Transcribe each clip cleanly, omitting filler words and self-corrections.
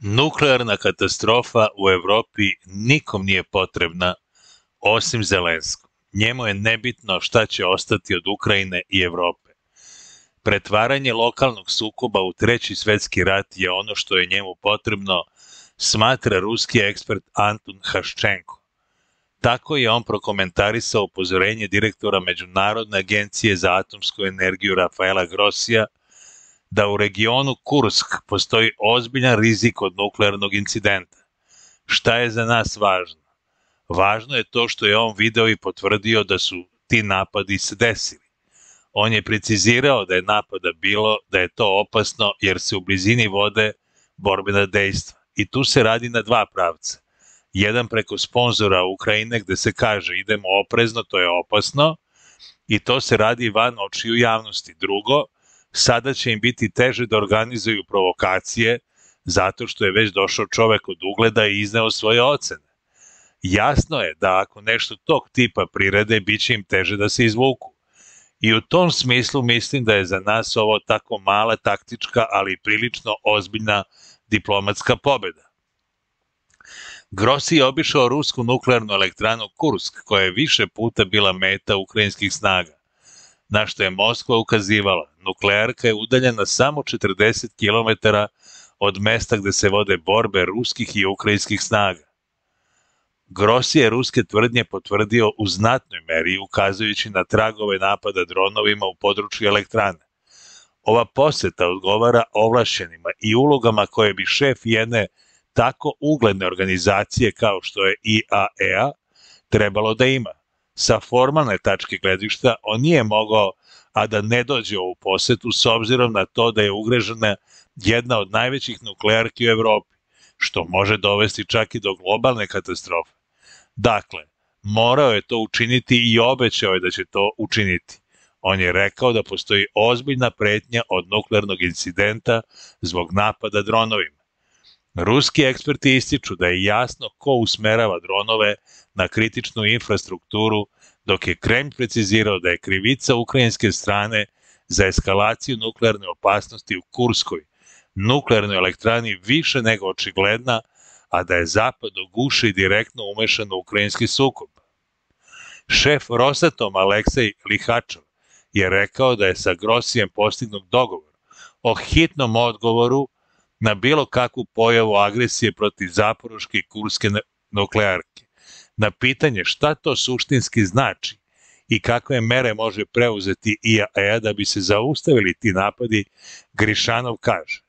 Nuklearna katastrofa u Evropi nikom nije potrebna osim Zelenskom. Njemu je nebitno šta će ostati od Ukrajine i Evrope. Pretvaranje lokalnog sukoba u Treći svetski rat je ono što je njemu potrebno, smatra ruski ekspert Antun Haščenko. Tako je on prokomentarisao upozorenje direktora Međunarodne agencije za atomsku energiju Rafaela Grossija da u regionu Kursk postoji ozbiljan rizik od nuklearnog incidenta. Šta je za nas važno? Važno je to što je on video i potvrdio da su ti napadi se desili. On je precizirao da je napada bilo, da je to opasno jer se u blizini vode borbena dejstva. I tu se radi na dva pravca. Jedan preko sponzora Ukrajine gde se kaže idemo oprezno, to je opasno, i to se radi van očiju javnosti. Drugo, sada će im biti teže da organizuju provokacije zato što je već došao čovek od ugleda i izneo svoje ocene. Jasno je da ako nešto tog tipa prirede, bit će im teže da se izvuku. I u tom smislu mislim da je za nas ovo tako mala taktička, ali prilično ozbiljna diplomatska pobeda. Grossi je obišao rusku nuklearnu elektranu Kursk, koja je više puta bila meta ukrajinskih snaga. Na što je Moskva ukazivala, nuklearka je udaljena samo 40 km od mesta gde se vode borbe ruskih i ukrajinskih snaga. Grossi je ruske tvrdnje potvrdio u znatnoj meri, ukazujući na tragove napada dronovima u području elektrane. Ova poseta odgovara ovlašćenima i ulogama koje bi šef jedne tako ugledne organizacije kao što je IAEA trebalo da ima. Sa formalne tačke gledišta on nije mogao a da ne dođe u ovu posetu s obzirom na to da je ugrožena jedna od najvećih nuklearki u Evropi, što može dovesti čak i do globalne katastrofe. Dakle, morao je to učiniti i obećao je da će to učiniti. On je rekao da postoji ozbiljna pretnja od nuklearnog incidenta zbog napada dronovima. Ruski eksperti ističu da je jasno ko usmerava dronove na kritičnu infrastrukturu, dok je Kremlj precizirao da je krivica ukrajinske strane za eskalaciju nuklearne opasnosti u Kurskoj nuklearnoj elektrani više nego očigledna, a da je Zapad do guše i direktno umešan u ukrajinski sukob. Šef Rosatoma Aleksej Lihačov je rekao da je sa Grossijem postignut dogovor o hitnom odgovoru na bilo kakvu pojavu agresije protiv Zaporoške i Kurske nuklearke. Na pitanje šta to suštinski znači i kakve mere može preuzeti IAEA da bi se zaustavili ti napadi, Grišanov kaže.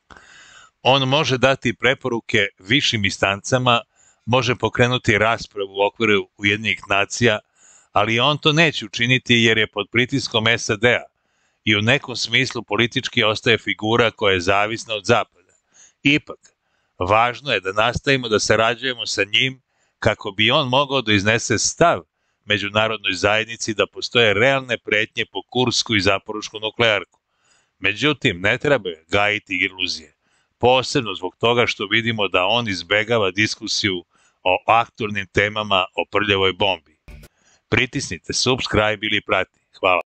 On može dati preporuke višim instancama, može pokrenuti raspravu u okviru Ujedinjenih nacija, ali on to neće učiniti jer je pod pritiskom SAD-a i u nekom smislu politički ostaje figura koja je zavisna od Zapada. Ipak, važno je da nastavimo da sarađujemo sa njim kako bi on mogao da iznese stav međunarodnoj zajednici da postoje realne pretnje po Kursku i Zaporošku nuklearku. Međutim, ne treba gajiti iluzije, posebno zbog toga što vidimo da on izbegava diskusiju o aktualnim temama o prljavoj bombi. Pritisnite subscribe ili prati. Hvala.